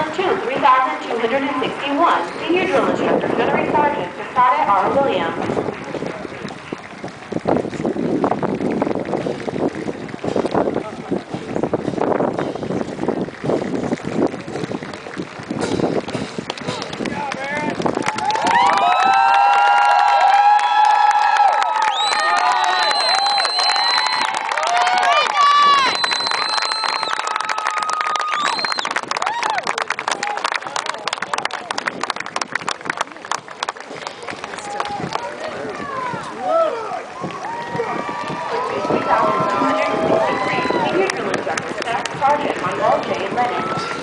Platoon 3261, Senior Drill Instructor, Gunnery Sergeant, Casada R. Williams. Senior Drill Instructor, Staff Sergeant Michael J. Lennon.